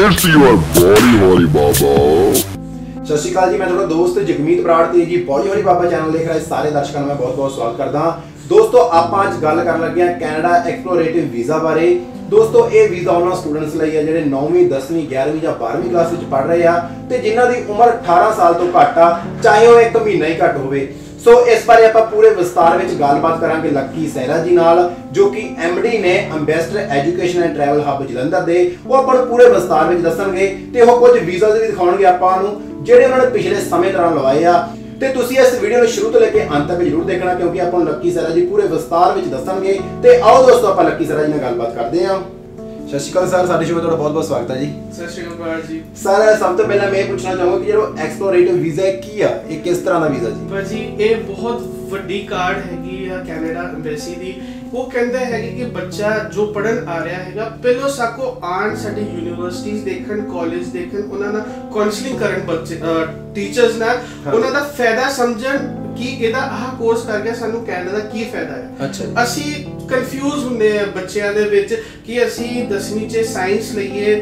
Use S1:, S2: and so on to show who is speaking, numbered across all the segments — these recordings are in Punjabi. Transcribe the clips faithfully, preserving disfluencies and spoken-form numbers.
S1: It's your body holy baba।
S2: सत श्री अकाल जी, मैं थोड़ा दोस्त जगमीत बराड़ ते जी बॉडी हॉली बाबा चैनल देख रहे सारे दर्शकों का मैं बहुत बहुत स्वागत करता हाँ। दोस्तों आप आज गल कर लगे हैं कैनेडा एक्सप्लोरेटिव वीज़ा बारे। दोस्तों ये वीज़ा उन्होंने स्टूडेंट्स लिए है जिहड़े नौवीं दसवीं ग्यारहवीं या बारहवीं क्लास में पढ़ रहे हैं ते जिन्हां दी उम्र अठारह साल तो घट आ, चाहे वो एक महीना ही घट होवे। सो इस बारे आप पूरे विस्तार में गलबात करांगे लक्की सहरा जी नाल, जो कि एमडी ने ambassador education and travel hub Jalandhar दे। वो अपन पूरे विस्तार में दसणगे ते वो कुछ वीज़ा भी दिखाउणगे आपां नूं ਜਿਹੜੇ ਉਹਨਾਂ ਨੇ ਪਿਛਲੇ ਸਮੇਂ ਦੌਰਾਨ ਲਵਾਏ ਆ। ਤੇ ਤੁਸੀਂ ਇਸ ਵੀਡੀਓ ਨੂੰ ਸ਼ੁਰੂ ਤੋਂ ਲੈ ਕੇ ਅੰਤ ਤੱਕ ਜ਼ਰੂਰ ਦੇਖਣਾ ਕਿਉਂਕਿ ਆਪਾਂ ਨੂੰ ਲੱਕੀ ਸਹਿਰਾ ਜੀ ਪੂਰੇ ਵਿਸਤਾਰ ਵਿੱਚ ਦੱਸਣਗੇ। ਤੇ ਆਓ ਦੋਸਤੋ ਆਪਾਂ ਲੱਕੀ ਸਹਿਰਾ ਜੀ ਨਾਲ ਗੱਲਬਾਤ ਕਰਦੇ ਹਾਂ। ਸਤਿ ਸ਼੍ਰੀ ਅਕਾਲ ਸਰ, ਸਾਡੇ ਸ਼ੋਅ ਵਿੱਚ ਤੁਹਾਡਾ ਬਹੁਤ ਬਹੁਤ ਸਵਾਗਤ ਹੈ ਜੀ।
S3: ਸਤਿ ਸ਼੍ਰੀ ਅਕਾਲ ਜੀ।
S2: ਸਰ ਸਭ ਤੋਂ ਪਹਿਲਾਂ ਮੈਂ ਇਹ ਪੁੱਛਣਾ ਚਾਹਾਂਗਾ ਕਿ ਜਿਹੜਾ ਐਕਸਪਲੋਰੇਟਿਵ ਵੀਜ਼ਾ ਕੀ ਆ, ਇਹ ਕਿਸ ਤਰ੍ਹਾਂ ਦਾ ਵੀਜ਼ਾ ਜੀ?
S3: ਭਾਜੀ ਇਹ ਬਹੁਤ ਵੱਡੀ ਕਾਰਡ ਹੈਗੀ ਆ ਕੈਨੇਡਾ ਐਮਬੈਸੀ ਦੀ। ਉਹ ਕਹਿੰਦਾ ਹੈ ਕਿ ਬੱਚਾ ਜੋ ਪੜਨ ਆ ਰਿਹਾ ਹੈਗਾ ਪਹਿਲਾਂ ਸਾਕੋ ਆਣ ਸਾਡੀ ਯੂਨੀਵਰਸਿਟੀਜ਼ ਦੇਖਣ, ਕਾਲਜ ਦੇਖਣ, ਉਹਨਾਂ ਨਾਲ ਕਾਉਂਸਲਿੰਗ ਕਰਨ ਬੱਚੇ ਟੀਚਰਸ ਨਾਲ, ਉਹਨਾਂ ਦਾ ਫਾਇਦਾ ਸਮਝਣ ਕਿ ਇਹਦਾ ਆਹ ਕੋਰਸ ਕਰਕੇ ਸਾਨੂੰ ਕੈਨੇਡਾ ਦਾ ਕੀ ਫਾਇਦਾ ਹੈ। ਅੱਛਾ, ਅਸੀਂ ਕਨਫਿਊਜ਼ ਹੁੰਦੇ ਆ ਬੱਚਿਆਂ ਦੇ ਵਿੱਚ ਕਿ ਅਸੀਂ ਦਸਵੀਂ ਚ ਸਾਇੰਸ ਲਈਏ,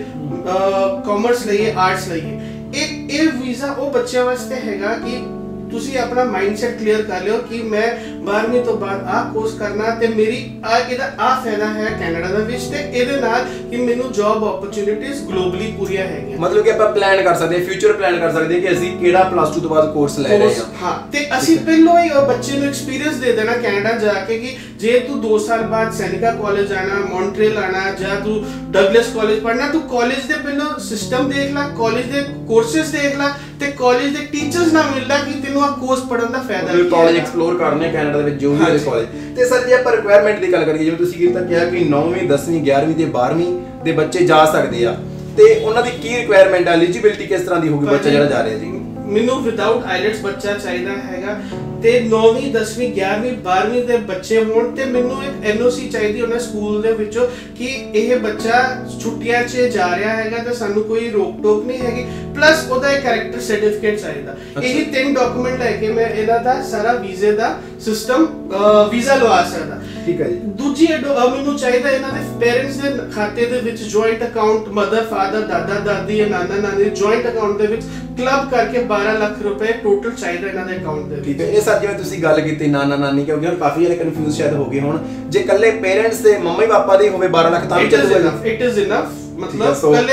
S3: ਕਾਮਰਸ ਲਈਏ, ਆਰਟਸ ਲਈਏ। ਇਹ ਇਹ ਵੀਜ਼ਾ ਉਹ ਬੱਚਿਆਂ ਵਾਸਤੇ ਹੈਗਾ ਕਿ ਤੁਸੀਂ ਆਪਣਾ ਮਾਈਂਡਸੈਟ ਕਲੀਅਰ ਕਰ ਲਿਓ ਕਿ ਮੈਂ ਬਾਰਵੀਂ ਤੋਂ ਬਾਅਦ ਆਹ ਕੋਰਸ ਕਰਨਾ ਤੇ ਮੇਰੀ ਆ ਇਹਦਾ ਆਹ ਫਾਇਦਾ ਹੈ ਕੈਨੇਡਾ ਦੇ ਵਿੱਚ ਤੇ ਇਹਦੇ ਨਾਲ ਕਿ ਮੈਨੂੰ ਜੌਬ ਓਪਰਚੁਨਿਟੀਜ਼ ਗਲੋਬਲੀ ਪੂਰੀਆਂ ਹੈਗੀਆਂ।
S2: ਮਤਲਬ ਕਿ ਆਪਾਂ ਪਲਾਨ ਕਰ ਸਕਦੇ ਹਾਂ, ਫਿਊਚਰ ਪਲਾਨ ਕਰ ਸਕਦੇ ਹਾਂ ਕਿ ਅਸੀਂ ਕਿਹੜਾ ਪਲੱਸ ਟੂ ਤੋਂ ਬਾਅਦ ਕੋਰਸ ਲੈ ਰਹੇ ਹਾਂ।
S3: ਹਾਂ, ਤੇ ਅਸੀਂ ਪਹਿਲਾਂ ਹੀ ਉਹ ਬੱਚੇ ਨੂੰ ਐਕਸਪੀਰੀਅੰਸ ਦੇ ਦੇਣਾ ਕੈਨੇਡਾ ਜਾ ਕੇ ਕਿ ਜੇ ਤੂੰ ਦੋ ਸਾਲ ਬਾਅਦ ਸੈਨਿਕਾ ਕਾਲਜ ਆਣਾ, ਮੌਂਟਰੀਅਲ ਆਣਾ ਜਾਂ ਤੂੰ ਡਗਲਸ ਕਾਲਜ ਪੜ੍ਹਨਾ, ਤੂੰ ਕਾਲਜ ਦੇ ਪਹਿਲਾਂ ਸਿਸਟਮ ਦੇਖ ਲੈ, ਕਾਲਜ ਦੇ ਕੋਰਸਸ ਦੇਖ ਲੈ ਤੇ ਕਾਲਜ ਦੇ ਟੀਚਰਸ ਨਾਲ ਮਿਲਦਾ ਕਿ ਤੈਨੂੰ ਆ ਕੋਰਸ ਪੜਨ ਦਾ ਫਾਇਦਾ ਹੈ।
S2: ਕਾਲਜ ਐਕਸਪਲੋਰ ਕਰਨੇ ਕੈਨੇਡਾ ਦੇ ਵਿੱਚ ਜੋ ਵੀ ਹੈ ਕਾਲਜ। ਤੇ ਸਰ ਜੇ ਆਪਾਂ ਰਿਕੁਆਇਰਮੈਂਟ ਦੀ ਗੱਲ ਕਰੀਏ, ਜਿਵੇਂ ਤੁਸੀਂ ਕੀਤਾ ਕਿਹਾ ਕਿ ਨੌਵੀਂ ਦਸਵੀਂ ਗਿਆਰਵੀਂ ਤੇ ਬਾਰਵੀਂ ਦੇ ਬੱਚੇ ਜਾ ਸਕਦੇ ਆ, ਤੇ ਉਹਨਾਂ ਦੀ ਕੀ ਰਿਕੁਆਇਰਮੈਂਟ ਹੈ, ਐਲੀਜੀਬਿਲਟੀ ਕਿਸ ਤਰ੍ਹਾਂ ਦੀ ਹੋਊਗੀ ਬੱਚਾ ਜਿਹੜਾ ਜਾ ਰਿਹਾ ਜੀ? ਮੈਨੂੰ
S3: ਵਿਦਆਊਟ ਆਈਲੈਟਸ ਬੱਚਾ ਚਾਹੀਦਾ ਹੈਗਾ ਤੇ ਨੌਵੀਂ ਦਸਵੀਂ ਗਿਆਰਵੀਂ ਬਾਰਵੀਂ ਦੇ ਬੱਚੇ ਹੋਣ ਤੇ ਮੈਨੂੰ ਇੱਕ ਐਨਓਸੀ ਚਾਹੀਦੀ ਉਹਨਾਂ ਸਕੂਲ ਦੇ ਵਿੱਚੋਂ ਕਿ ਇਹ ਬੱਚਾ ਛੁੱਟੀਆਂ 'ਚ ਜਾ ਰਿਹਾ ਹੈਗਾ ਤੇ ਸਾਨੂੰ ਕੋਈ ਰੋਕ ਟੋਕ ਨਹੀਂ ਹੈਗੀ। ਪਲੱਸ ਉਹਦਾ ਇੱਕ ਕੈਰੈਕਟਰ ਸਰਟੀਫਿਕੇਟ ਚਾਹੀਦਾ। ਇਹੀ ਤਿੰਨ ਡਾਕੂਮੈਂਟ ਲੈ ਕੇ ਮੈਂ ਇਹਨਾਂ ਦਾ ਸਾਰਾ ਵੀਜ਼ੇ ਦਾ ਸਿਸਟਮ ਵੀਜ਼ਾ ਲਵਾ ਸਕਦਾ। ਠੀਕ ਹੈ ਜੀ। ਦੂਜੀ ਮੈਨੂੰ ਚਾਹੀਦਾ ਇਹਨਾਂ ਦੇ ਪੇਰੈਂਟਸ ਦੇ ਖਾਤੇ ਦੇ ਵਿੱਚ ਜੁਆਇੰਟ ਅਕਾਊਂਟ, ਮਦਰ ਫਾਦਰ, ਦਾਦਾ ਦਾਦੀ ਜਾਂ ਨਾਨਾ ਨਾਨੀ ਦੇ ਜੁਆਇੰਟ ਅਕਾਊਂਟ ਦੇ ਵਿੱਚ ਕਲੱਬ ਕਰਕੇ ਬਾਰਾਂ ਲੱਖ ਰੁਪਏ ਟੋਟਲ ਚਾਹੀਦਾ ਇਹਨਾਂ ਦੇ ਅਕਾਊਂਟ ਦੇ ਵਿੱਚ।
S2: ਠੀਕ ਹੈ। ਇਹ ਸਰ ਜਿਵੇਂ ਤੁਸੀਂ ਗੱਲ ਕੀਤੀ ਨਾਨਾ ਨਾਨੀ, ਕਿਉਂਕਿ ਹੁਣ ਕਾਫੀ ਜਣੇ ਕਨਫਿਊਜ਼ ਸ਼ਾਇਦ ਹੋ ਗਏ ਹੁਣ, ਜੇ ਕੱਲੇ ਪੇਰੈਂਟਸ ਤੇ ਮੰਮੀ ਪਾਪਾ ਦੇ ਹੋਵੇ ਬਾਰਾਂ ਲੱਖ ਤਾਂ ਵੀ ਚੱਲੇਗਾ?
S3: It is enough. ਮਤਲਬ ਕੱਲੇ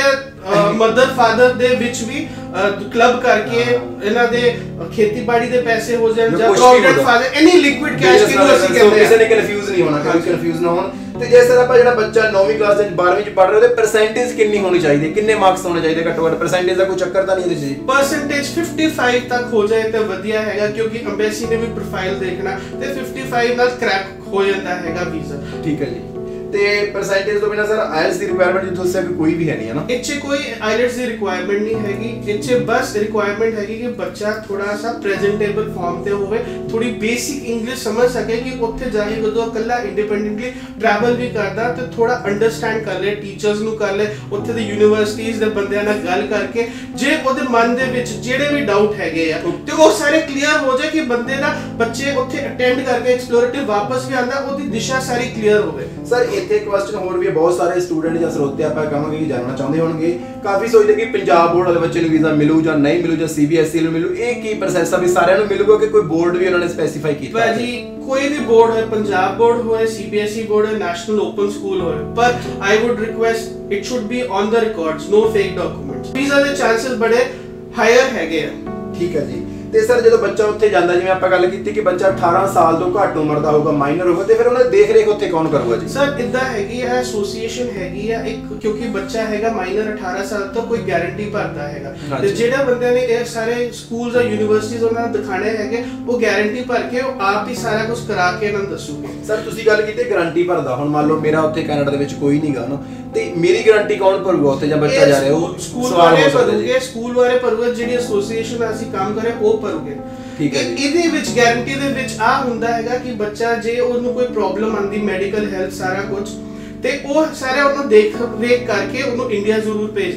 S3: ਮਦਰ ਫਾਦਰ ਦੇ ਵਿੱਚ ਵੀ ਕਲੱਬ ਕਰਕੇ ਇਹਨਾਂ ਦੇ ਖੇਤੀਬਾੜੀ ਦੇ ਪੈਸੇ ਹੋ ਜਾਣ ਜਾਂ provident father any liquid cash ਕਿਹਨੂੰ ਅਸੀਂ ਕਹਿੰਦੇ ਆ,
S2: ਕਿਸੇ ਨੇ ਕਨਫਿਊਜ਼ ਨਹੀਂ ਹੋਣਾ, ਕੋਈ ਕਨਫਿਊਜ਼ ਨਾ ਹੋਣ। ਤੇ ਜੇ ਸਰ ਆਪਾਂ ਜਿਹੜਾ ਬੱਚਾ ਨੌਵੀਂ ਕਲਾਸ ਵਿੱਚ ਬਾਰਵੀਂ ਚ ਪੜ੍ਹ ਰਿਹਾ ਉਹਦੇ ਪਰਸੈਂਟੇਜ ਕਿੰਨੀ ਹੋਣੀ ਚਾਹੀਦੀ, ਕਿੰਨੇ ਮਾਰਕਸ ਹੋਣੇ ਚਾਹੀਦੇ ਘੱਟੋ ਘੱਟ? ਪਰਸੈਂਟੇਜ ਦਾ ਕੋਈ ਚੱਕਰ ਤਾਂ ਨਹੀਂ ਇਹਦੇ ਚ?
S3: ਪਰਸੈਂਟੇਜ ਪਚਪਨ ਤੱਕ ਹੋ ਜਾਏ ਤਾਂ ਵਧੀਆ ਹੈਗਾ ਕਿਉਂਕਿ ਐਮਬੈਸੀ ਨੇ ਵੀ ਪ੍ਰੋਫਾਈਲ ਦੇਖਣਾ ਤੇ ਪਚਪਨ ਨਾਲ ਕ੍ਰੈਕ ਹੋ ਜਾਂਦਾ ਹੈਗਾ ਵੀਜ਼ਾ। ਠੀਕ ਹੈ ਜੀ। ਤੇ ਪਰਸੈਂਟੇਜ ਤੋਂ ਬਿਨਾ ਸਰ ਆਈਲਟਸ ਦੀ ਰਿਕੁਆਇਰਮੈਂਟ ਜੋ ਦੱਸਿਆ ਕਿ ਕੋਈ ਵੀ ਹੈ ਨਹੀਂ ਹੈ ਨਾ? ਇੱਥੇ ਕੋਈ ਆਈਲਟਸ ਦੀ ਰਿਕੁਆਇਰਮੈਂਟ ਨਹੀਂ ਹੈਗੀ। ਇੱਥੇ ਬਸ ਰਿਕੁਆਇਰਮੈਂਟ ਹੈਗੀ ਕਿ ਬੱਚਾ ਥੋੜਾ ਸਾ ਪ੍ਰੈਜ਼ੈਂਟੇਬਲ ਫਾਰਮ ਤੇ ਹੋਵੇ, ਥੋੜੀ ਬੇਸਿਕ ਇੰਗਲਿਸ਼ ਸਮਝ ਸਕੇ ਕਿ ਉੱਥੇ ਜਾ ਕੇ ਜਦੋਂ ਇਕੱਲਾ ਇੰਡੀਪੈਂਡੈਂਟਲੀ ਟਰੈਵਲ ਵੀ ਕਰਦਾ ਤੇ ਥੋੜਾ ਅੰਡਰਸਟੈਂਡ ਕਰ ਲੈ, ਟੀਚਰਸ ਨੂੰ ਕਰ ਲੈ, ਉੱਥੇ ਦੇ ਯੂਨੀਵਰਸਿਟੀਜ਼ ਦੇ ਬੰਦਿਆਂ ਨਾਲ ਗੱਲ ਕਰਕੇ ਜੇ ਉਹਦੇ ਮਨ ਦੇ ਵਿੱਚ ਜਿਹੜੇ ਵੀ ਡਾਊਟ ਹੈਗੇ ਆ ਤੇ ਉਹ ਸਾਰੇ ਕਲੀਅਰ ਹੋ ਜਾਏ ਕਿ ਬੰਦੇ ਦਾ ਬੱਚੇ ਉੱਥੇ ਅਟੈਂਡ ਕਰਕੇ ਐਕਸਪਲੋਰੇਟਿਵ ਵਾਪਸ ਵੀ ਆਂਦਾ, ਉਹਦੀ ਦਿਸ਼ਾ ਸਾਰੀ ਕਲੀਅਰ ਹੋਵੇ। ਸਰ ਇੱਥੇ ਕੁਐਸਚਨ ਹੋਰ ਵੀ ਬਹੁਤ ਸਾਰੇ ਸਟੂਡੈਂਟ ਜਾਂ ਸਰੋਤੇ ਆਪਾਂ ਕਹਾਂਗੇ ਕਿ ਜਾਣਨਾ ਚਾਹੁੰਦੇ ਹੋਣਗੇ, ਕਾਫੀ ਸੋਚਦੇ ਕਿ ਪੰਜਾਬ ਬੋਰਡ ਵਾਲੇ ਬੱਚੇ ਨੂੰ ਵੀਜ਼ਾ ਮਿਲੂ ਜਾਂ ਨਹੀਂ ਮਿਲੂ ਜਾਂ ਸੀਬੀਐਸਈ ਨੂੰ ਮਿਲੂ, ਇਹ ਕੀ ਪ੍ਰੋਸੈਸ ਆ ਵੀ ਸਾਰਿਆਂ ਨੂੰ ਮਿਲੂਗਾ ਕਿ ਕੋਈ ਬੋਰਡ ਵੀ ਉਹਨਾਂ ਨੇ ਸਪੈਸੀਫਾਈ ਕੀਤਾ? ਭਾਜੀ ਕੋਈ ਵੀ ਬੋਰਡ ਹੋਏ, ਪੰਜਾਬ ਬੋਰਡ ਹੋਏ, ਸੀਬੀਐਸਈ ਬੋਰਡ ਹੋਏ, ਨੈਸ਼ਨਲ ਓਪਨ ਸਕੂਲ ਹੋਏ, ਪਰ I would request it should be on the records, no fake documents. Visa ਦੇ ਚਾਂਸਸ ਬੜੇ ਹਾਇਰ ਹੈਗੇ ਆ। ਠੀਕ ਹੈ ਜੀ। ਤੇ ਸਰ ਜਦੋਂ ਬੱਚਾ ਉੱਥੇ ਜਾਂਦਾ, ਜਿਵੇਂ ਆਪਾਂ ਗੱਲ ਕੀਤੀ ਕਿ ਬੱਚਾ ਅਠਾਰਾਂ ਸਾਲ ਤੋਂ ਘੱਟ ਉਮਰ ਦਾ ਹੋਊਗਾ, ਮਾਈਨਰ ਹੋਊਗਾ, ਤੇ ਫਿਰ ਉਹਨਾਂ ਦੀ ਦੇਖ ਰੇਖ ਉੱਥੇ ਕੌਣ ਕਰੂਗਾ ਜੀ? ਸਰ ਇਦਾਂ ਹੈਗੀ ਹੈ, ਐਸੋਸੀਏਸ਼ਨ ਹੈਗੀ ਆ ਇੱਕ, ਕਿਉਂਕਿ ਬੱਚਾ ਹੈਗਾ ਮਾਈਨਰ ਅਠਾਰਾਂ ਸਾਲ ਤੋਂ ਕੋਈ ਗਾਰੰਟੀ ਭਰਦਾ ਹੈਗਾ ਤੇ ਜਿਹੜਾ ਬੰਦੇ ਨੇ ਇਹ ਸਾਰੇ ਸਕੂਲ ਜਾਂ ਯੂਨੀਵਰਸਿਟੀਜ਼ ਉਹਨਾਂ ਨੂੰ ਦਿਖਾਣੇ ਹੈਗੇ ਉਹ ਗਾਰੰਟੀ ਭਰ ਕੇ ਉਹ ਆਪ ਹੀ ਸਾਰਾ ਕੁਝ ਕਰਾ ਕੇ ਇਹਨਾਂ ਨੂੰ ਦੱਸੂਗੇ। ਸਰ ਤੁਸੀਂ ਗੱਲ ਕੀਤੀ ਗਾਰੰਟੀ ਭਰਦਾ, ਹੁਣ ਮੰਨ ਲਓ ਮੇਰਾ ਉੱਥੇ ਕੈਨੇਡਾ ਦੇ ਵਿੱਚ ਕੋਈ ਨਹੀਂਗਾ ਨਾ, ਤੇ ਮੇਰੀ ਗਾਰੰਟੀ ਕੌਣ ਭਰੂਗਾ ਉੱਥੇ ਜਾਂ ਬੱਚਾ ਜਾ ਰਿਹਾ? ਉਹ ਸਕੂਲ ਵਾਲੇ ਭਰੂਗੇ, ਸਕੂਲ ਵਾਲੇ ਭਰੂਗੇ, ਜਿਹੜੀ ਐਸੋਸੀਏਸ਼ਨ ਅਸੀਂ ਕੰਮ ਕਰੇ ਉਹ ਭਰੂਗੇ। ਠੀਕ ਹੈ। ਇਹਦੇ ਵਿੱਚ ਗਾਰੰਟੀ ਦੇ ਵਿੱਚ ਆ ਹੁੰਦਾ ਹੈਗਾ ਕਿ ਬੱਚਾ ਜੇ ਉਹਨੂੰ ਕੋਈ ਪ੍ਰੋਬਲਮ ਆਂਦੀ, ਮੈਡੀਕਲ ਹੈਲਥ ਸਾਰਾ ਕੁਝ, ਤੇ ਉਹ ਸਾਰੇ ਉਹਨੂੰ ਦੇਖ ਰੇਖ ਕਰਕੇ ਉਹਨੂੰ ਇੰਡੀਆ ਜ਼ਰੂਰ ਭੇਜਦੇ ਆ।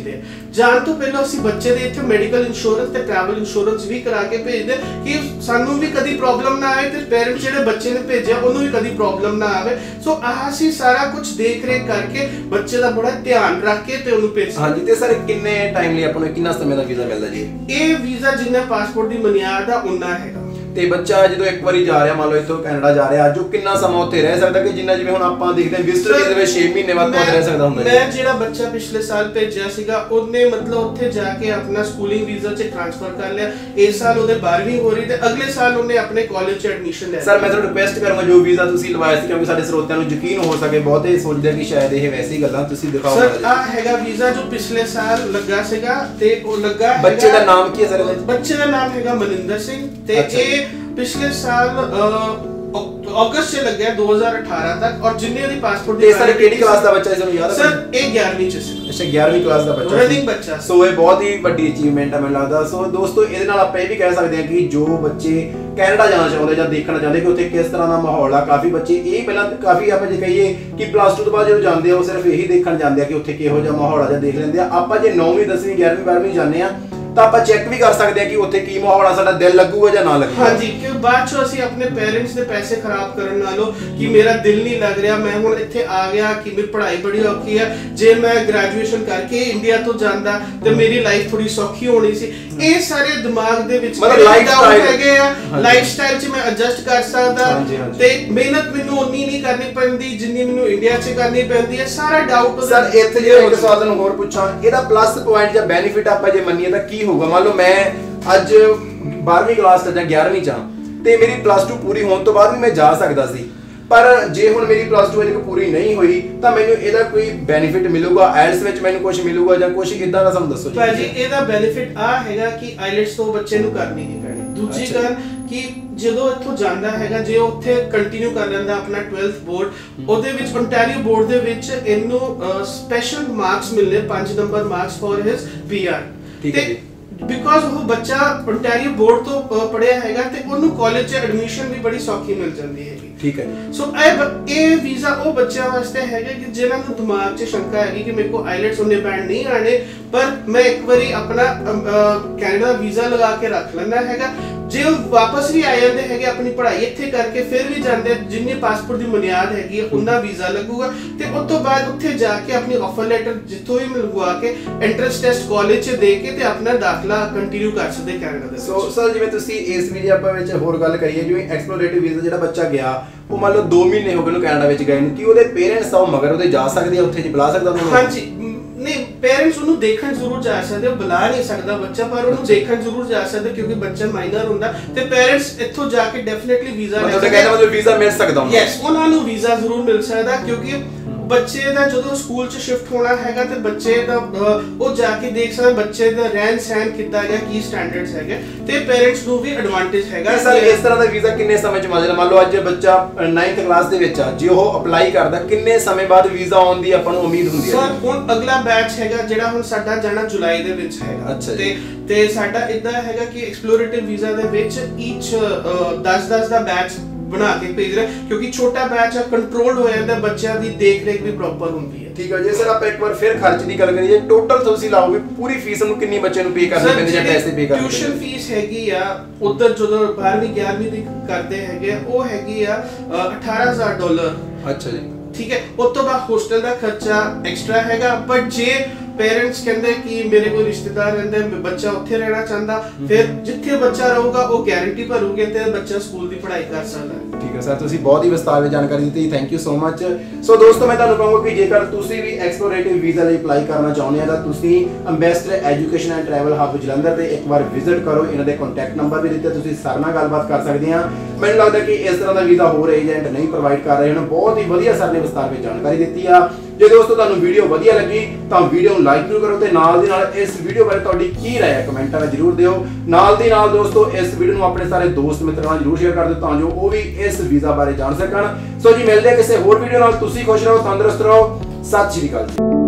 S3: ਜਾਣ ਤੋਂ ਪਹਿਲਾਂ ਅਸੀਂ ਬੱਚੇ ਦੇ ਇੱਥੇ ਮੈਡੀਕਲ ਇੰਸ਼ੋਰੈਂਸ ਤੇ ਟਰੈਵਲ ਇੰਸ਼ੋਰੈਂਸ ਵੀ ਕਰਾ ਕੇ ਭੇਜਦੇ ਕਿ ਸਾਨੂੰ ਵੀ ਕਦੀ ਪ੍ਰੋਬਲਮ ਨਾ ਆਏ ਤੇ ਪੇਰੈਂਟਸ ਜਿਹੜੇ ਬੱਚੇ ਨੇ ਭੇਜਿਆ ਉਹਨੂੰ ਵੀ ਕਦੀ ਪ੍ਰੋਬਲਮ ਨਾ ਆਵੇ। ਸੋ ਆਹ ਅਸੀਂ ਸਾਰਾ ਕੁਝ ਦੇਖ ਰੇਖ ਕਰਕੇ ਬੱਚੇ ਦਾ ਬੜਾ ਧਿਆਨ ਰੱਖ ਕੇ ਤੇ ਉਹਨੂੰ ਭੇਜਦੇ।
S2: ਹਾਂਜੀ, ਤੇ ਸਰ ਕਿੰਨੇ ਟਾਈਮ ਲਈ ਆਪਾਂ ਨੂੰ ਕਿੰਨਾ ਸਮੇਂ ਦਾ ਵੀਜ਼ਾ ਮਿਲਦਾ ਜੀ?
S3: ਇਹ ਵੀਜ਼ਾ ਜਿੰਨਾ ਪਾਸਪੋਰਟ ਦੀ ਬੁਨਿਆਦ ਆ ਉਨਾ ਹੈਗਾ।
S2: ਤੇ ਬੱਚਾ ਜਦੋਂ ਇੱਕ ਵਾਰੀ ਜਾ ਰਿਹਾ, ਮੰਨ ਲਓ ਇੱਥੋਂ ਕੈਨੇਡਾ ਜਾ ਰਿਹਾ, ਜੋ ਕਿੰਨਾ ਸਮਾਂ ਉੱਥੇ ਰਹਿ ਸਕਦਾ ਕਿ ਜਿੰਨਾ ਜਿਵੇਂ ਹੁਣ ਆਪਾਂ ਦੇਖਦੇ ਹਾਂ ਵਿਜ਼ਟਰ ਵੀਜ਼ੇ ਵਿੱਚ ਛੇ ਮਹੀਨੇ ਬਾਅਦ ਤੋਂ ਰਹਿ ਸਕਦਾ ਹੁੰਦਾ?
S3: ਮੈਂ ਜਿਹੜਾ ਬੱਚਾ ਪਿਛਲੇ ਸਾਲ ਭੇਜਿਆ ਸੀਗਾ ਉਹਨੇ ਮਤਲਬ ਉੱਥੇ ਜਾ ਕੇ ਆਪਣਾ ਸਕੂਲਿੰਗ ਵੀਜ਼ਾ 'ਚ ਟ੍ਰਾਂਸਫਰ ਕਰ ਲਿਆ। ਇਸ ਸਾਲ ਉਹਦੇ ਬਾਰ੍ਹਵੀਂ ਹੋ ਰਹੀ ਤੇ ਅਗਲੇ ਸਾਲ ਉਹਨੇ ਆਪਣੇ ਕਾਲਜ 'ਚ ਐਡਮਿਸ਼ਨ ਲੈ।
S2: ਸਰ ਮੈਂ ਤੁਹਾਨੂੰ ਰਿਕੁਐਸਟ ਕਰਾਂਗਾ ਜੋ ਵੀਜ਼ਾ ਤੁਸੀਂ ਲਵਾਇਆ ਸੀ, ਕਿਉਂਕਿ ਸਾਡੇ ਸਰੋਤਿਆਂ ਨੂੰ ਯਕੀਨ ਹੋ ਸਕੇ, ਬਹੁਤੇ ਸੋਚਦੇ ਕਿ ਸ਼ਾਇਦ ਇਹ ਵੈਸੀ ਗੱਲਾਂ, ਤੁਸੀਂ ਦਿਖਾਓ।
S3: ਸਰ ਆ ਹੈਗਾ ਵੀਜ਼ਾ ਜੋ ਪਿਛਲੇ ਸਾਲ ਲੱਗਾ ਸੀਗਾ ਤੇ ਉਹ ਲੱਗਾ।
S2: ਬੱਚੇ ਦਾ ਨਾਮ ਕੀ ਹੈ ਸਰ?
S3: ਬੱਚੇ ਦਾ ਨਾਮ ਹੈਗਾ ਮਨਿੰਦਰ ਸਿੰਘ ਤੇ ਇਹ ਪਿਛਲੇ ਸਾਲ ਅਗਸਤ 'ਚ ਲੱਗਿਆ ਦੋ ਹਜ਼ਾਰ ਅਠਾਰਾਂ ਤੱਕ। ਔਰ ਜਿੰਨੇ ਦੀ ਪਾਸਪੋਰਟ ਦੀ
S2: ਸਰ ਕਿਹੜੀ ਕਲਾਸ ਦਾ ਬੱਚਾ ਹੈ ਤੁਹਾਨੂੰ ਯਾਦ ਹੈ?
S3: ਸਰ ਇਹ ਗਿਆਰਵੀਂ 'ਚ ਸੀ।
S2: ਅੱਛਾ, ਗਿਆਰਵੀਂ ਕਲਾਸ ਦਾ ਬੱਚਾ,
S3: ਰਨਿੰਗ ਬੱਚਾ।
S2: ਸੋ ਇਹ ਬਹੁਤ ਹੀ ਵੱਡੀ ਅਚੀਵਮੈਂਟ ਹੈ ਮੈਨੂੰ ਲੱਗਦਾ। ਸੋ ਦੋਸਤੋ ਇਹਦੇ ਨਾਲ ਆਪਾਂ ਇਹ ਵੀ ਕਹਿ ਸਕਦੇ ਹਾਂ ਕਿ ਜੋ ਬੱਚੇ ਕੈਨੇਡਾ ਜਾਣਾ ਚਾਹੁੰਦੇ ਜਾਂ ਦੇਖਣਾ ਚਾਹੁੰਦੇ ਕਿ ਉੱਥੇ ਕਿਸ ਤਰ੍ਹਾਂ ਦਾ ਮਾਹੌਲ ਆ, ਕਾਫੀ ਬੱਚੇ ਇਹ ਪਹਿਲਾਂ ਕਾਫੀ ਆਪਾਂ ਜੇ ਕਹੀਏ ਕਿ ਪਲੱਸ ਟੂ ਤੋਂ ਬਾਅਦ ਜਦੋਂ ਜਾਂਦੇ ਆ ਉਹ ਸਿਰਫ ਇਹੀ ਦੇਖਣ ਜਾਂਦੇ ਆ ਕਿ ਉੱਥੇ ਕਿਹੋ ਜਿਹਾ ਮਾਹੌਲ ਆ ਜਾਂ ਦੇਖ ਲੈਂਦੇ ਆ। ਆਪਾਂ ਜੇ ਨੌਵੀਂ ਦਸਵੀਂ ਗਿਆਰਵੀਂ ਬਾਰ੍ਹਵੀਂ ਜਾਂਦੇ ਆ ਤਾਂ ਆਪਾਂ ਚੈੱਕ ਵੀ ਕਰ ਸਕਦੇ ਆ ਕਿ ਉੱਥੇ ਕੀ ਮਾਹੌਲ ਆ, ਸਾਡਾ ਦਿਲ ਲੱਗੂਗਾ ਜਾਂ ਨਾ ਲੱਗੂਗਾ।
S3: ਹਾਂਜੀ, ਕਿ ਬਾਅਦ ਚ ਅਸੀਂ ਆਪਣੇ ਪੇਰੈਂਟਸ ਦੇ ਪੈਸੇ ਖਰਾਬ ਕਰਨ ਨਾਲੋਂ ਕਿ ਮੇਰਾ ਦਿਲ ਨਹੀਂ ਲੱਗ ਰਿਹਾ, ਮੈਂ ਹੁਣ ਇੱਥੇ ਆ ਗਿਆ ਕਿ ਮੇਰੀ ਪੜ੍ਹਾਈ ਬੜੀ ਔਖੀ ਹੈ, ਜੇ ਮੈਂ ਗ੍ਰੈਜੂਏਸ਼ਨ ਕਰਕੇ ਇੰਡੀਆ ਤੋਂ ਜਾਂਦਾ ਤੇ ਮੇਰੀ ਲਾਈਫ ਥੋੜੀ ਸੌਖੀ ਹੋਣੀ ਸੀ। ਇਹ ਸਾਰੇ ਦਿਮਾਗ ਦੇ ਵਿੱਚ
S2: ਮਤਲਬ ਲਾਈਫ ਸਟਾਈਲ
S3: ਹੈਗੇ ਆ, ਲਾਈਫ ਸਟਾਈਲ 'ਚ ਮੈਂ ਐਡਜਸਟ ਕਰ ਸਕਦਾ ਤੇ ਮਿਹਨਤ ਮੈਨੂੰ ਉਨੀ ਨਹੀਂ ਕਰਨੀ ਪੈਂਦੀ ਜਿੰਨੀ ਮੈਨੂੰ ਇੰਡੀਆ 'ਚ ਕਰਨੀ ਪੈਂਦੀ ਹੈ। ਸਾਰਾ ਡਾਊਟ
S2: ਸਰ ਇੱਥੇ ਜੇ ਇੱਕ ਸਵਾਲ ਨੂੰ ਹੋਰ ਪੁੱਛਾਂ, ਇਹਦਾ ਪਲੱਸ ਪੁਆਇੰਟ ਜਾਂ ਬੈਨੀਫਿਟ ਆਪਾਂ ਜੇ ਮੰਨੀਏ ਤਾਂ ਕੀ ਹੋਊਗਾ? ਮੰਨ ਲਓ ਮੈਂ ਅੱਜ ਬਾਰ੍ਹਵੀਂ ਕਲਾਸ ਚ ਜਾਂ ਗਿਆਰਵੀਂ ਚ ਆ ਤੇ ਮੇਰੀ ਪਲੱਸ ਟੂ ਪੂਰੀ ਹੋਣ ਤੋਂ ਬਾਅਦ ਵੀ ਮੈਂ ਜਾ ਸਕਦਾ ਸੀ, ਪਰ ਜੇ ਹੁਣ ਮੇਰੀ ਪਲੱਸ ਟੂ ਅਜੇ ਪੂਰੀ ਨਹੀਂ ਹੋਈ ਤਾਂ ਮੈਨੂੰ ਇਹਦਾ ਕੋਈ ਬੈਨੀਫਿਟ ਮਿਲੂਗਾ? ਆਇਲਟਸ ਵਿੱਚ ਮੈਨੂੰ ਕੁਝ ਮਿਲੂਗਾ ਜਾਂ ਕੁਝ ਇਦਾਂ ਦਾ? ਸਾਨੂੰ ਦੱਸੋ ਜੀ।
S3: ਭਾਜੀ ਇਹਦਾ ਬੈਨੀਫਿਟ ਆ ਹੈਗਾ ਕਿ ਆਇਲਟਸ ਤੋਂ ਬੱਚੇ ਨੂੰ ਕਰਨੀ ਨਹੀਂ ਪੈਣੀ। ਦੂਜੀ ਗੱਲ ਕਿ ਜਦੋਂ ਇੱਥੋਂ ਜਾਂਦਾ ਹੈਗਾ, ਜੇ ਉੱਥੇ ਕੰਟੀਨਿਊ ਕਰ ਲੈਂਦਾ ਆਪਣਾ ਟਵੈਲਥ ਬੋਰਡ, ਉਹਦੇ ਵਿੱਚ ਓਨਟਾਰੀਓ ਬੋਰਡ ਦੇ ਵਿੱਚ ਇਹਨੂੰ ਸਪੈਸ਼ਲ ਮਾਰਕਸ ਮਿਲਨੇ, ਪੰਜ number marks for his PR.
S2: ਠੀਕ ਹੈ ਜੀ।
S3: ਬਿਕਾਜ਼ ਉਹ ਬੱਚਾ ਓਨਟਾਰੀਓ ਬੋਰਡ ਤੋਂ ਪੜਿਆ ਹੈਗਾ ਤੇ ਉਹਨੂੰ ਕਾਲਜ 'ਚ ਐਡਮਿਸ਼ਨ ਵੀ ਬੜੀ ਸੌਖੀ ਮਿਲ ਜਾਂਦੀ ਹੈਗੀ।
S2: ਠੀਕ ਹੈ।
S3: ਸੋ ਇਹ ਇਹ ਵੀਜ਼ਾ ਉਹ ਬੱਚਿਆਂ ਵਾਸਤੇ ਹੈਗਾ ਕਿ ਜਿਨ੍ਹਾਂ ਨੂੰ ਦਿਮਾਗ 'ਚ ਸ਼ੰਕਾ ਹੈਗੀ ਕਿ ਮੇਰੇ ਕੋ ਆਈਲੈਟਸ ਉਹਨੇ ਬੈਂਡ ਨਹੀਂ ਆਣੇ, ਪਰ ਮੈਂ ਇੱਕ ਵਾਰੀ ਆਪਣਾ ਕੈਨੇਡਾ ਵੀਜ਼ਾ ਲਗਾ ਕੇ ਰੱਖ ਲੈਣਾ ਹੈਗਾ। ਜੇ ਉਹ ਵਾਪਸ ਵੀ ਆ ਜਾਂਦੇ ਹੈਗੇ ਆਪਣੀ ਪੜ੍ਹਾਈ ਇੱਥੇ ਕਰਕੇ ਫਿਰ ਵੀ ਜਾਂਦੇ, ਜਿੰਨੀ ਪਾਸਪੋਰਟ ਦੀ ਬੁਨਿਆਦ ਹੈਗੀ ਉਹਨਾਂ ਵੀਜ਼ਾ ਲੱਗੂਗਾ ਤੇ ਉਸ ਤੋਂ ਬਾਅਦ ਉੱਥੇ ਜਾ ਕੇ ਆਪਣੀ ਆਫਰ ਲੈਟਰ ਜਿੱਥੋਂ ਵੀ ਮਿਲਵਾ ਕੇ ਐਂਟਰੈਂਸ ਟੈਸਟ ਕਾਲਜ 'ਚ ਦੇ ਕੇ ਤੇ ਆਪਣਾ ਦਾਖਲਾ ਕੰਟੀਨਿਊ ਕਰ ਸਕਦੇ ਕੈਨੇਡਾ ਦੇ।
S2: ਸੋ ਸਰ ਜਿਵੇਂ ਤੁਸੀਂ ਇਸ ਵੀਜ਼ੇ ਆਪਾਂ ਵਿੱਚ ਹੋਰ ਗੱਲ ਕਰੀਏ, ਜਿਵੇਂ ਐਕਸਪਲੋਰੇਟਿਵ ਵੀਜ਼ਾ ਜਿਹੜਾ ਬੱਚਾ ਗਿਆ ਉਹ ਮੰਨ ਲਓ ਦੋ ਮਹੀਨੇ ਹੋ ਗਏ ਉਹਨੂੰ ਕੈਨੇਡਾ ਵਿੱਚ ਗਏ ਨੂੰ, ਕੀ ਉਹਦੇ ਪੇਰੈਂਟਸ ਆ ਮਗਰ ਉਹਦੇ ਜਾ ਸਕਦੇ ਆ ਉੱਥੇ ਜੀ ਬੁਲਾ ਸਕਦਾ ਉਹਨਾਂ ਨੂੰ?
S3: ਹਾਂਜੀ, ਨਹੀਂ ਪੇਰੈਂਟਸ ਉਹਨੂੰ ਦੇਖਣ ਜ਼ਰੂਰ ਜਾ ਸਕਦੇ, ਉਹ ਬੁਲਾ ਨਹੀਂ ਸਕਦਾ ਬੱਚਾ, ਪਰ ਉਹਨੂੰ ਦੇਖਣ ਜ਼ਰੂਰ ਜਾ ਸਕਦੇ ਕਿਉਂਕਿ ਬੱਚਾ ਮਾਈਨਰ ਹੁੰਦਾ ਤੇ ਪੇਰੈਂਟਸ ਇੱਥੋਂ ਜਾ ਕੇ ਡੈਫੀਨਿਟਲੀ ਵੀਜ਼ਾ ਲੈ ਸਕਦੇ।
S2: ਕਹਿੰਦਾ ਮਤਲਬ ਵੀਜ਼ਾ ਮਿਲ ਸਕਦਾ ਉਹਨਾਂ ਨੂੰ? ਯੈਸ,
S3: ਉਹਨਾਂ ਨੂੰ ਵੀਜ਼ਾ ਜ਼ਰੂਰ ਮਿਲ ਸਕਦਾ ਕਿਉਂਕਿ ਬੱਚੇ ਦਾ ਜਦੋਂ ਸਕੂਲ 'ਚ ਸ਼ਿਫਟ ਹੋਣਾ ਹੈਗਾ ਤੇ ਬੱਚੇ ਦਾ ਉਹ ਜਾ ਕੇ ਦੇਖ ਸਕਦਾ ਬੱਚੇ ਦਾ ਰਹਿਣ ਸਹਿਣ ਕਿੱਦਾਂ ਹੈਗਾ, ਕੀ ਸਟੈਂਡਰਡਸ ਹੈਗੇ ਤੇ ਪੇਰੈਂਟਸ ਨੂੰ ਵੀ ਐਡਵਾਂਟੇਜ ਹੈਗਾ।
S2: ਸਰ ਇਸ ਤਰ੍ਹਾਂ ਦਾ ਵੀਜ਼ਾ ਕਿੰਨੇ ਸਮੇਂ 'ਚ ਮਿਲ ਜਾਂਦਾ? ਮੰਨ ਲਓ ਅੱਜ ਬੱਚਾ ਨਾਈਨਥ ਕਲਾਸ ਦੇ ਵਿੱਚ ਆ, ਜੇ ਉਹ ਅਪਲਾਈ ਕਰਦਾ ਕਿੰਨੇ ਸਮੇਂ ਬਾਅਦ ਵੀਜ਼ਾ ਆਉਣ ਦੀ ਆਪਾਂ ਨੂੰ ਉਮੀਦ ਹੁੰਦੀ ਹੈ?
S3: ਸਰ ਹੁਣ ਅਗਲਾ ਬੈਚ ਹੈਗਾ ਜਿਹੜਾ ਹੁਣ ਸਾਡਾ ਜਾਣਾ ਜੁਲਾਈ ਦੇ ਵਿੱਚ ਹੈਗਾ।
S2: ਅੱਛਾ
S3: ਤੇ ਤੇ ਸਾਡਾ ਇਦਾਂ ਹੈਗਾ ਕਿ ਐਕਸਪਲੋਰੇਟਿਵ ਵੀਜ਼ਾ ਦੇ ਵਿੱਚ ਈਚ ਦਸ ਦਸ ਦਾ ਬੈਚ ਬਣਾ ਕੇ ਭੇਜ ਰਹੇ ਕਿਉਂਕਿ ਛੋਟਾ ਬੈਚ ਆ, ਕੰਟਰੋਲਡ ਹੋ ਜਾਂਦਾ, ਬੱਚਿਆਂ ਦੀ ਦੇਖ ਰੇਖ ਵੀ ਪ੍ਰੋਪਰ ਹੁੰਦੀ ਹੈ।
S2: ਠੀਕ ਹੈ ਜੀ। ਸਰ ਆਪਾਂ ਇੱਕ ਵਾਰ ਫਿਰ ਖਰਚ ਦੀ ਗੱਲ ਕਰੀਏ, ਟੋਟਲ ਤੁਸੀਂ ਲਾਓਗੇ ਪੂਰੀ ਫੀਸ ਨੂੰ ਕਿੰਨੀ ਬੱਚੇ ਨੂੰ ਪੇ ਕਰਨੀ ਪੈਂਦੀ ਜਾਂ ਪੈਸੇ ਪੇ ਕਰਨੇ?
S3: ਟਿਊਸ਼ਨ ਫੀਸ ਹੈਗੀ ਆ ਉਧਰ ਜਦੋਂ ਬਾਰ੍ਹਵੀਂ ਗਿਆਰਵੀਂ ਦੀ ਕਰਦੇ ਹੈਗੇ ਉਹ ਹੈਗੀ ਆ ਅਠਾਰਾਂ ਹਜ਼ਾਰ ਡਾਲਰ।
S2: ਅੱਛਾ ਜੀ।
S3: ਠੀਕ ਹੈ। ਉਸ ਤੋਂ ਬਾਅਦ ਹੋਸਟਲ ਦਾ ਖਰਚਾ ਐਕਸਟਰਾ ਹੈਗਾ, ਬਟ ਜੇ ਪੇਰੈਂਟਸ ਕਹਿੰਦੇ ਕਿ ਮੇਰੇ ਕੋਈ ਰਿਸ਼ਤੇਦਾਰ ਰਹਿੰਦੇ ਬੱਚਾ ਉੱਥੇ ਰਹਿਣਾ ਚਾਹੁੰਦਾ, ਫਿਰ ਜਿੱਥੇ ਬੱਚਾ ਰਹੂਗਾ ਉਹ ਗਾਰੰਟੀ ਭਰੂਗੇ ਤੇ ਬੱਚਾ ਸਕੂਲ ਦੀ ਪੜ੍ਹਾਈ ਕਰ ਸਕਦਾ ਹੈ। ਠੀਕ ਹੈ
S2: ਸਰ, ਤੁਸੀਂ ਬਹੁਤ ਹੀ ਵਿਸਤਾਰ ਵਿੱਚ ਜਾਣਕਾਰੀ ਦਿੱਤੀ, thank you so much. So ਦੋਸਤੋ ਮੈਂ ਤੁਹਾਨੂੰ ਕਹਾਂਗਾ ਕਿ ਜੇਕਰ ਤੁਸੀਂ ਵੀ ਐਕਸਪਲੋਰੇਟਿਵ ਵੀਜ਼ਾ ਲਈ ਅਪਲਾਈ ਕਰਨਾ ਚਾਹੁੰਦੇ ਆ ਤਾਂ ਤੁਸੀਂ ambassador education and travel hub Jalandhar ਤੇ ਇੱਕ ਵਾਰ ਵਿਜ਼ਿਟ ਕਰੋ। ਇਹਨਾਂ ਦੇ ਕੰਟੈਕਟ ਨੰਬਰ ਵੀ ਦਿੱਤੇ, ਤੁਸੀਂ ਸਰ ਨਾਲ ਗੱਲਬਾਤ ਕਰ ਸਕਦੇ ਆ। ਮੈਨੂੰ ਲੱਗਦਾ ਕਿ ਇਸ ਤਰ੍ਹਾਂ ਦਾ ਵੀਜ਼ਾ ਹੋਰ ਏਜੰਟ ਨਹੀਂ ਪ੍ਰੋਵਾਈਡ ਕਰ ਰਹੇ ਹਨ। ਬਹੁਤ ਹੀ ਵਧੀਆ ਸਰ ਨੇ ਵਿਸਤਾਰ ਵਿੱਚ ਜਾਣਕਾਰੀ ਦਿੱਤੀ ਆ। ਜੇ ਦੋਸਤੋ ਤੁਹਾਨੂੰ ਵੀਡੀਓ ਵਧੀਆ ਲੱਗੀ ਤਾਂ ਵੀਡੀਓ ਨੂੰ ਲਾਈਕ ਜ਼ਰੂਰ ਕਰੋ ਤੇ ਨਾਲ ਦੀ ਨਾਲ ਇਸ ਵੀਡੀਓ ਬਾਰੇ ਤੁਹਾਡੀ ਕੀ ਰਾਏ ਹੈ ਕਮੈਂਟਾਂ ਵਿੱਚ ਜ਼ਰੂਰ ਦਿਓ। ਨਾਲ ਦੀ ਨਾਲ ਦੋਸਤੋ ਇਸ ਵੀਡੀਓ ਨੂੰ ਆਪਣੇ ਸਾਰੇ ਦੋਸਤ ਮਿੱਤਰਾਂ ਨਾਲ ਜ਼ਰੂਰ ਸ਼ੇਅਰ ਕਰ ਦਿਓ ਤਾਂ ਜੋ ਉਹ ਵੀ ਇਸ ਵੀਜ਼ਾ ਬਾਰੇ ਜਾਣ ਸਕਣ। ਸੋ ਜੀ ਮਿਲਦੇ ਹਾਂ ਕਿਸੇ ਹੋਰ ਵੀਡੀਓ ਨਾਲ। ਤੁਸੀਂ ਖੁਸ਼ ਰਹੋ, ਤੰਦਰੁਸਤ ਰਹੋ। ਸਤਿ ਸ਼੍ਰੀ ਅਕਾਲ ਜੀ।